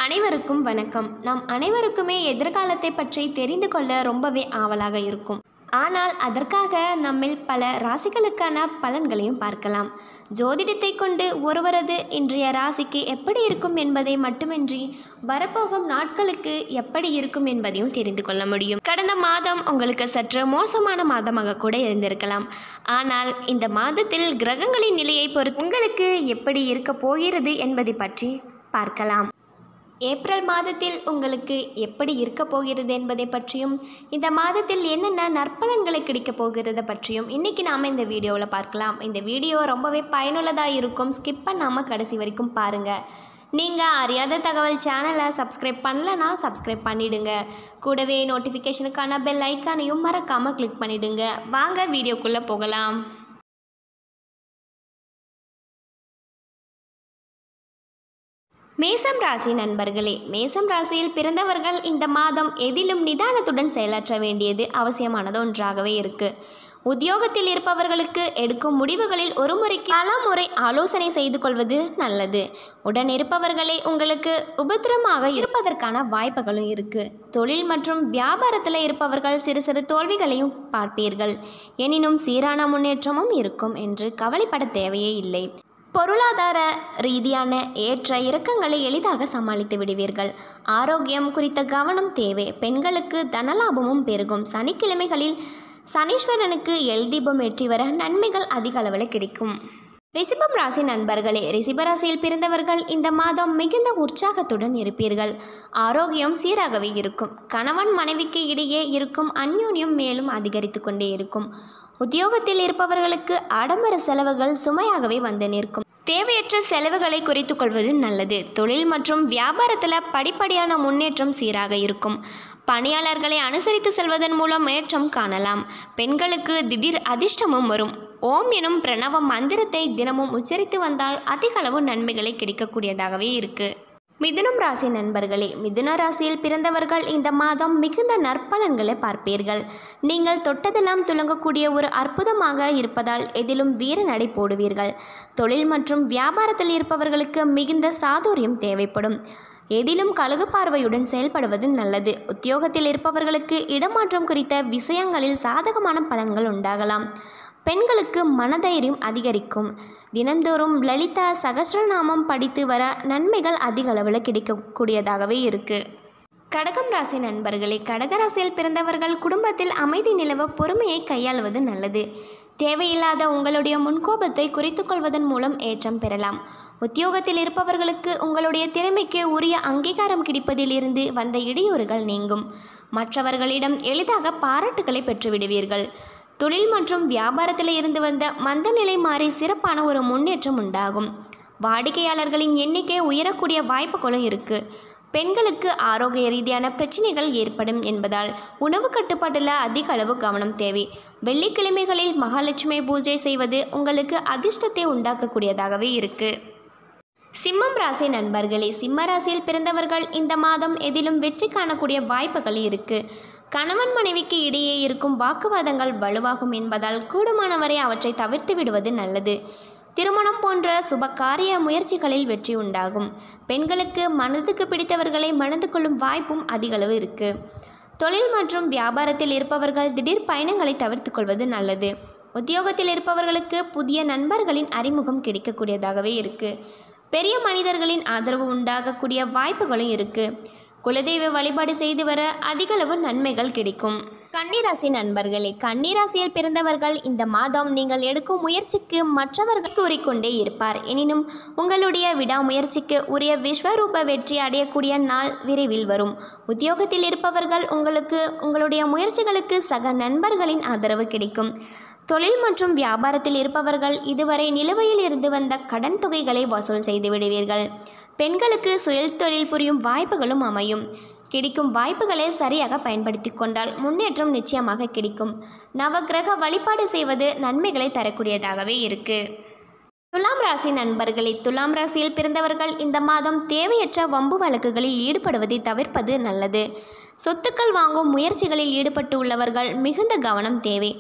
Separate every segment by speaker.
Speaker 1: அனைவருக்கும் வணக்கம். நாம் அனைவருக்குமே எதிர்காலத்தை பற்றி தெரிந்து கொள்ள ரொம்பவே ஆவலாக இருக்கும். ஆனால் அதற்காக நம்மில் பல ராசிகளுக்கான பலன்களையும் பார்க்கலாம். ஜோதிடத்தை கொண்டு ஒருவரது இன்றைய ராசிக்கு எப்படி இருக்கும் என்பதை மட்டுமின்றி வரப்போகும் நாட்களுக்கு எப்படி இருக்கும் என்பதையும் தெரிந்து கொள்ள முடியும். கடந்த மாதம் உங்களுக்கு சற்று மோசமான மாதமாக கூட இருந்திருக்கலாம். ஆனால் இந்த மாதத்தில் கிரகங்களின் நிலையை பொறுத்து உங்களுக்கு எப்படி இருக்க போகிறது என்பதை பற்றி பார்க்கலாம். ஏப்ரல் மாதத்தில் உங்களுக்கு எப்படி இருக்க போகிறது என்பதை பற்றியும் இந்த மாதத்தில் என்னென்ன நற்பலன்களை கிடைக்கப் போகிறது பற்றியும் இன்றைக்கி நாம் இந்த வீடியோவில் பார்க்கலாம். இந்த வீடியோ ரொம்பவே பயனுள்ளதாக இருக்கும். ஸ்கிப் பண்ணாமல் கடைசி வரைக்கும் பாருங்கள். நீங்கள் அறியாத தகவல் சேனலை சப்ஸ்கிரைப் பண்ணலன்னா சப்ஸ்கிரைப் பண்ணிவிடுங்க. கூடவே நோட்டிஃபிகேஷனுக்கான பெல் ஐக்கானையும் மறக்காமல் கிளிக் பண்ணிவிடுங்க. வாங்க வீடியோக்குள்ளே போகலாம். மேசம் ராசி நண்பர்களே, மேசம் ராசியில் பிறந்தவர்கள் இந்த மாதம் எதிலும் நிதானத்துடன் செயலாற்ற வேண்டியது அவசியமானது ஒன்றாகவே இருக்குது. உத்தியோகத்தில் இருப்பவர்களுக்கு எடுக்கும் முடிவுகளில் ஒரு முறைக்கு பல முறை ஆலோசனை செய்து கொள்வது நல்லது. உடன் இருப்பவர்களே உங்களுக்கு உபத்திரமாக இருப்பதற்கான வாய்ப்புகளும் இருக்குது. தொழில் மற்றும் வியாபாரத்தில் இருப்பவர்கள் சிறு சிறு தோல்விகளையும் பார்ப்பீர்கள். எனினும் சீரான முன்னேற்றமும் இருக்கும் என்று கவலைப்பட தேவையே இல்லை. பொருளாதார ரீதியான ஏற்ற இறக்கங்களை எளிதாக சமாளித்து விடுவீர்கள். ஆரோக்கியம் குறித்த கவனம் தேவை. பெண்களுக்கு தனலாபமும் பெருகும். சனிக்கிழமைகளில் சனீஸ்வரனுக்கு எல்தீபம் ஏற்றி வர நன்மைகள் அதிக அளவில் கிடைக்கும். ரிஷபம் ராசி நண்பர்களே, ரிஷப ராசியில் பிறந்தவர்கள் இந்த மாதம் மிகுந்த உற்சாகத்துடன் இருப்பீர்கள். ஆரோக்கியம் சீராகவே இருக்கும். கணவன் மனைவிக்கு இடையே இருக்கும் அந்யோன்யம் மேலும் அதிகரித்து கொண்டே இருக்கும். உத்தியோகத்தில் இருப்பவர்களுக்கு ஆடம்பர செலவுகள் சுமையாகவே வந்து நிற்கும். தேவையற்ற செலவுகளை குறைத்து கொள்வது நல்லது. தொழில் மற்றும் வியாபாரத்தில் படிப்படியான முன்னேற்றம் சீராக இருக்கும். பணியாளர்களை அனுசரித்து செல்வதன் மூலம் ஏற்றம் காணலாம். பெண்களுக்கு திடீர் அதிர்ஷ்டமும் வரும். ஓம் எனும் பிரணவ மந்திரத்தை தினமும் உச்சரித்து வந்தால் அதிக அளவு நன்மைகளை கிடைக்கக்கூடியதாகவே இருக்குது. மிதுனம் ராசி நண்பர்களே, மிதுன ராசியில் பிறந்தவர்கள் இந்த மாதம் மிகுந்த நற்பலன்களை பார்ப்பீர்கள். நீங்கள் தொட்டதெல்லாம் துலங்கக்கூடிய ஒரு அற்புதமாக இருப்பதால் எதிலும் வீர நடை போடுவீர்கள். தொழில் மற்றும் வியாபாரத்தில் இருப்பவர்களுக்கு மிகுந்த சாதுரியம் தேவைப்படும். எதிலும் கழுகு பார்வையுடன் செயல்படுவது நல்லது. உத்தியோகத்தில் இருப்பவர்களுக்கு இடமாற்றம் குறித்த விஷயங்களில் சாதகமான பலன்கள் உண்டாகலாம். பெண்களுக்கு மனதைரியம் அதிகரிக்கும். தினந்தோறும் லலிதா சகஸ்ரநாமம் படித்து வர நன்மைகள் அதிக அளவில் கிடைக்கக்கூடியதாகவே இருக்குது. கடகம் ராசி நண்பர்களே, கடகராசியில் பிறந்தவர்கள் குடும்பத்தில் அமைதி நிலவ பொறுமையை கையாளுவது நல்லது. தேவையில்லாத உங்களுடைய முன்கோபத்தை குறைத்து கொள்வதன் மூலம் ஏற்றம் பெறலாம். உத்தியோகத்தில் இருப்பவர்களுக்கு உங்களுடைய திறமைக்கு உரிய அங்கீகாரம் கிடைப்பதிலிருந்து வந்த இடையூறுகள் நீங்கும். மற்றவர்களிடம் எளிதாக பாராட்டுகளை பெற்றுவிடுவீர்கள். தொழில் மற்றும் வியாபாரத்தில் இருந்து வந்த மந்த நிலை மாறி சிறப்பான ஒரு முன்னேற்றம் உண்டாகும். வாடிக்கையாளர்களின் எண்ணிக்கை உயரக்கூடிய வாய்ப்புகளும் இருக்குது. பெண்களுக்கு ஆரோக்கிய ரீதியான பிரச்சனைகள் ஏற்படும் என்பதால் உணவு கட்டுப்பாட்டில் அதிக அளவு கவனம் தேவை. வெள்ளிக்கிழமைகளில் மகாலட்சுமி பூஜை செய்வது உங்களுக்கு அதிர்ஷ்டத்தை உண்டாக்கக்கூடியதாகவே இருக்குது. சிம்மம் ராசி நண்பர்களே, சிம்ம ராசியில் பிறந்தவர்கள் இந்த மாதம் எதிலும் வெற்றி காணக்கூடிய வாய்ப்புகள் இருக்குது. கணவன் மனைவிக்கு இடையே இருக்கும் வாக்குவாதங்கள் வலுவாகும் என்பதால் கூடுமானவரை அவற்றை தவிர்த்து விடுவது நல்லது. திருமணம் போன்ற சுப காரிய முயற்சிகளில் வெற்றி உண்டாகும். பெண்களுக்கு மனதுக்கு பிடித்தவர்களை மணந்து கொள்ளும் வாய்ப்பும் அதிகளவு இருக்குது. தொழில் மற்றும் வியாபாரத்தில் இருப்பவர்கள் திடீர் பயணங்களை தவிர்த்து கொள்வது நல்லது. உத்தியோகத்தில் இருப்பவர்களுக்கு புதிய நண்பர்களின் அறிமுகம் கிடைக்கக்கூடியதாகவே இருக்குது. பெரிய மனிதர்களின் ஆதரவு உண்டாகக்கூடிய வாய்ப்புகளும் இருக்குது. குலதெய்வ வழிபாடு செய்து வர அதிகளவு நன்மைகள் கிடைக்கும். கன்னிராசி நண்பர்களே, கன்னிராசியில் பிறந்தவர்கள் இந்த மாதம் நீங்கள் எடுக்கும் முயற்சிக்கு மற்றவர்கள் கூறிக்கொண்டே இருப்பார். எனினும் உங்களுடைய விடாமுயற்சிக்கு உரிய விஸ்வரூப வெற்றி அடையக்கூடிய நாள் விரைவில் வரும். உத்தியோகத்தில் இருப்பவர்கள் உங்களுடைய முயற்சிகளுக்கு சக நண்பர்களின் ஆதரவு கிடைக்கும். தொழில் மற்றும் வியாபாரத்தில் இருப்பவர்கள் இதுவரை நிலுவையில் இருந்து வந்த கடன் தொகைகளை வசூல் செய்து விடுவீர்கள். பெண்களுக்கு சுய தொழில் புரியும் வாய்ப்புகளும் அமையும். கிடைக்கும் வாய்ப்புகளை சரியாக பயன்படுத்தி கொண்டால் முன்னேற்றம் நிச்சயமாக கிடைக்கும். நவக்கிரக வழிபாடு செய்வது நன்மைகளை தரக்கூடியதாகவே இருக்குது. துலாம் ராசி நண்பர்களே, துலாம் ராசியில் பிறந்தவர்கள் இந்த மாதம் தேவையற்ற வம்பு வழக்குகளில் ஈடுபடுவதை தவிர்ப்பது நல்லது. சொத்துக்கள் வாங்கும் முயற்சிகளில் ஈடுபட்டு உள்ளவர்கள் மிகுந்த கவனம் தேவை.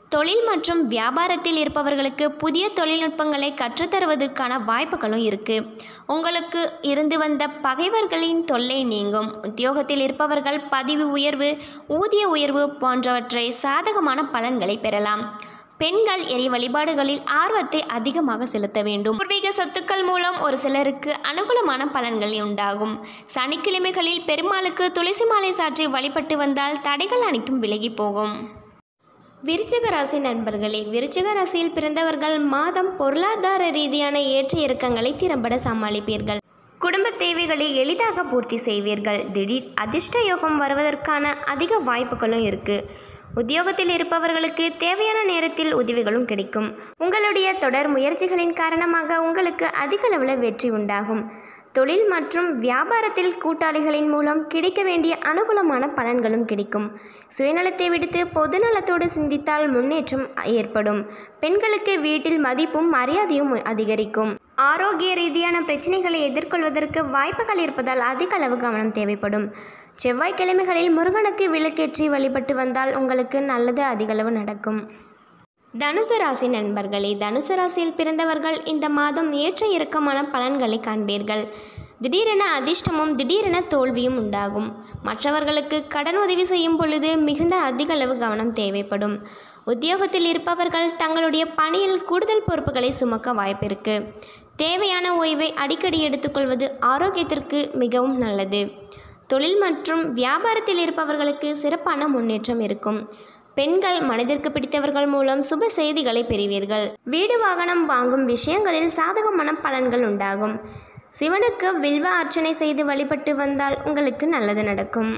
Speaker 1: தொழில் மற்றும் வியாபாரத்தில் இருப்பவர்களுக்கு புதிய தொழில்நுட்பங்களை கற்றுத்தருவதற்கான வாய்ப்புகளும் இருக்குது. உங்களுக்கு இருந்து வந்த பகைவர்களின் தொல்லை நீங்கும். உத்தியோகத்தில் இருப்பவர்கள் பதவி உயர்வு, ஊதிய உயர்வு போன்றவற்றை சாதகமான பலன்களை பெறலாம். பெண்கள் இறை வழிபாடுகளில் ஆர்வத்தை அதிகமாக செலுத்த வேண்டும். பூர்வீக சொத்துக்கள் மூலம் ஒரு சிலருக்கு அனுகூலமான பலன்கள் உண்டாகும். சனிக்கிழமைகளில் பெருமாளுக்கு துளசி மாலை சாற்றி வழிபட்டு வந்தால் தடைகள் அனைத்தும் விலகி போகும். விருச்சிக ராசி நண்பர்களே, விருச்சிக ராசியில் பிறந்தவர்கள் மாதம் பொருளாதார ரீதியான ஏற்ற இறக்கங்களை திறம்பட சமாளிப்பீர்கள். குடும்ப தேவைகளை எளிதாக பூர்த்தி செய்வீர்கள். திடீர் அதிர்ஷ்ட யோகம் வருவதற்கான அதிக வாய்ப்புகளும் இருக்குது. உத்தியோகத்தில் இருப்பவர்களுக்கு தேவையான நேரத்தில் உதவிகளும் கிடைக்கும். உங்களுடைய தொடர் முயற்சிகளின் காரணமாக உங்களுக்கு அதிக அளவில் வெற்றி உண்டாகும். தொழில் மற்றும் வியாபாரத்தில் கூட்டாளிகளின் மூலம் கிடைக்க வேண்டிய அனுகூலமான பலன்களும் கிடைக்கும். சுயநலத்தை விடுத்து பொதுநலத்தோடு சிந்தித்தால் முன்னேற்றம் ஏற்படும். பெண்களுக்கு வீட்டில் மதிப்பும் மரியாதையும் அதிகரிக்கும். ஆரோக்கிய ரீதியான பிரச்சனைகளை எதிர்கொள்வதற்கு வாய்ப்புகள் இருப்பதால் அதிக அளவு கவனம் தேவைப்படும். செவ்வாய்க்கிழமைகளில் முருகனுக்கு விளக்கேற்றி வழிபட்டு வந்தால் உங்களுக்கு நல்லது அதிகளவு நடக்கும். தனுசு ராசி நண்பர்களே, தனுசு ராசியில் பிறந்தவர்கள் இந்த மாதம் ஏற்ற இறக்கமான பலன்களை காண்பீர்கள். திடீரென அதிர்ஷ்டமும் திடீரென தோல்வியும் உண்டாகும். மற்றவர்களுக்கு கடன் உதவி செய்யும் பொழுது மிகுந்த அதிக அளவு கவனம் தேவைப்படும். உத்தியோகத்தில் இருப்பவர்கள் தங்களுடைய பணியில் கூடுதல் பொறுப்புகளை சுமக்க வாய்ப்பிருக்கு. தேவையான ஓய்வை அடிக்கடி எடுத்துக்கொள்வது ஆரோக்கியத்திற்கு மிகவும் நல்லது. தொழில் மற்றும் வியாபாரத்தில் இருப்பவர்களுக்கு சிறப்பான முன்னேற்றம் இருக்கும். பெண்கள் மனதிற்கு பிடித்தவர்கள் மூலம் சுப செய்திகளை பெறுவீர்கள். வீடு வாகனம் வாங்கும் விஷயங்களில் சாதகமான பலன்கள் உண்டாகும். சிவனுக்கு வில்வ அர்ச்சனை செய்து வழிபட்டு வந்தால் உங்களுக்கு நல்லது நடக்கும்.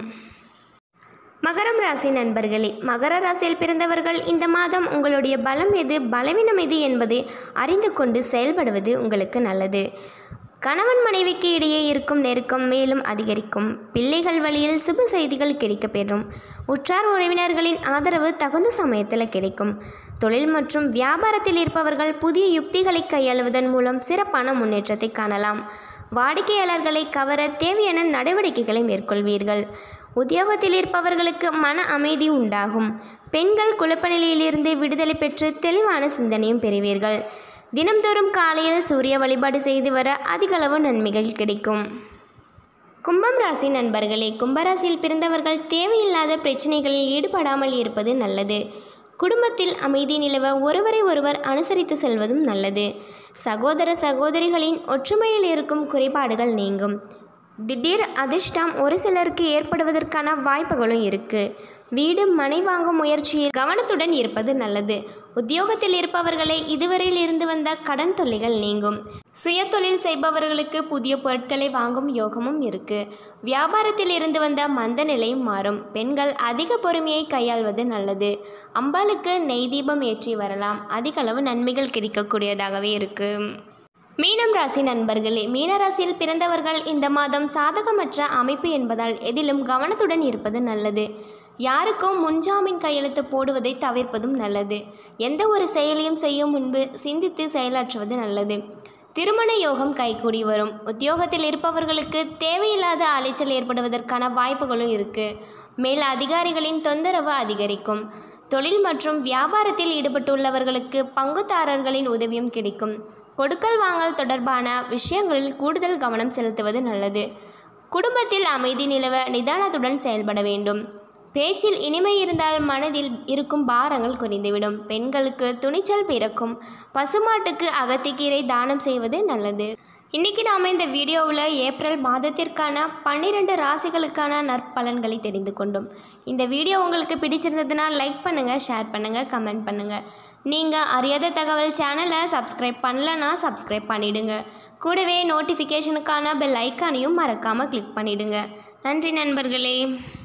Speaker 1: மகரம் ராசி நண்பர்களே, மகர ராசியில் பிறந்தவர்கள் இந்த மாதம் உங்களுடைய பலம் எது பலவீனம் எது என்பதை அறிந்து கொண்டு செயல்படுவது உங்களுக்கு நல்லது. கணவன் மனைவிக்கு இடையே இருக்கும் நெருக்கம் மேலும் அதிகரிக்கும். பிள்ளைகள் வழியில் சுப செய்திகள் கிடைக்கப்பெறும். உற்றார் உறவினர்களின் ஆதரவு தகுந்த சமயத்தில் கிடைக்கும். தொழில் மற்றும் வியாபாரத்தில் இருப்பவர்கள் புதிய யுக்திகளை கையாளுவதன் மூலம் சிறப்பான முன்னேற்றத்தை காணலாம். வாடிக்கையாளர்களை கவர தேவையான நடவடிக்கைகளை மேற்கொள்வீர்கள். உத்தியோகத்தில் இருப்பவர்களுக்கு மன அமைதி உண்டாகும். பெண்கள் குழப்ப நிலையிலிருந்து விடுதலை பெற்று தெளிவான சிந்தனையும் பெறுவீர்கள். தினம்தோறும் காலையில் சூரிய வழிபாடு செய்து வர அதிகளவு நன்மைகள் கிடைக்கும். கும்பம் ராசி நண்பர்களே, கும்பராசியில் பிறந்தவர்கள் தேவையில்லாத பிரச்சனைகளில் ஈடுபடாமல் இருப்பது நல்லது. குடும்பத்தில் அமைதி நிலவ ஒருவரை ஒருவர் அனுசரித்து செல்வதும் நல்லது. சகோதர சகோதரிகளின் ஒற்றுமையில் இருக்கும் குறைபாடுகள் நீங்கும். திடீர் அதிர்ஷ்டம் ஒரு சிலருக்கு ஏற்படுவதற்கான வாய்ப்புகளும் இருக்குது. வீடு மனை வாங்கும் முயற்சியில் கவனத்துடன் இருப்பது நல்லது. உத்தியோகத்தில் இருப்பவர்களை இதுவரையில் இருந்து வந்த கடன் தொல்லைகள் நீங்கும். சுய தொழில் செய்பவர்களுக்கு புதிய பொருட்களை வாங்கும் யோகமும் இருக்கு. வியாபாரத்தில் இருந்து வந்த மந்த நிலையும் மாறும். பெண்கள் அதிக பொறுமையை கையாள்வது நல்லது. அம்பாளுக்கு நெய் தீபம் ஏற்றி வரலாம். அதிக அளவு நன்மைகள் கிடைக்கக்கூடியதாகவே இருக்கு. மீனம் ராசி நண்பர்களே, மீனராசியில் பிறந்தவர்கள் இந்த மாதம் சாதகமற்ற அமைப்பு என்பதால் எதிலும் கவனத்துடன் இருப்பது நல்லது. யாருக்கும் முன்ஜாமீன் கையெழுத்து போடுவதை தவிர்ப்பதும் நல்லது. எந்த ஒரு செயலையும் செய்யும் முன்பு சிந்தித்து செயலாற்றுவது நல்லது. திருமண யோகம் கைகூடி வரும். உத்தியோகத்தில் இருப்பவர்களுக்கு தேவையில்லாத அலைச்சல் ஏற்படுவதற்கான வாய்ப்புகளும் இருக்குது. மேல் அதிகாரிகளின் தொந்தரவு அதிகரிக்கும். தொழில் மற்றும் வியாபாரத்தில் ஈடுபட்டுள்ளவர்களுக்கு பங்குதாரர்களின் உதவியும் கிடைக்கும். கொடுக்கல் வாங்கல் தொடர்பான விஷயங்களில் கூடுதல் கவனம் செலுத்துவது நல்லது. குடும்பத்தில் அமைதி நிலவ நிதானத்துடன் செயல்பட வேண்டும். பேச்சில் இனிமை இருந்தால் மனதில் இருக்கும் பாரங்கள் குறைந்துவிடும். பெண்களுக்கு துணிச்சல் பிறக்கும். பசுமாட்டுக்கு அகத்திக்கீரை தானம் செய்வது நல்லது. இன்றைக்கி நாம் இந்த வீடியோவில் ஏப்ரல் மாதத்திற்கான 12 ராசிகளுக்கான நற்பலன்களை தெரிந்து கொண்டோம். இந்த வீடியோ உங்களுக்கு பிடிச்சிருந்ததுன்னா லைக் பண்ணுங்கள், ஷேர் பண்ணுங்கள், கமெண்ட் பண்ணுங்கள். நீங்கள் அறியாத தகவல் சேனலை சப்ஸ்கிரைப் பண்ணலன்னா சப்ஸ்கிரைப் பண்ணிவிடுங்க. கூடவே நோட்டிஃபிகேஷனுக்கான பெல் ஐக்கானையும் மறக்காமல் கிளிக் பண்ணிவிடுங்க. நன்றி நண்பர்களே.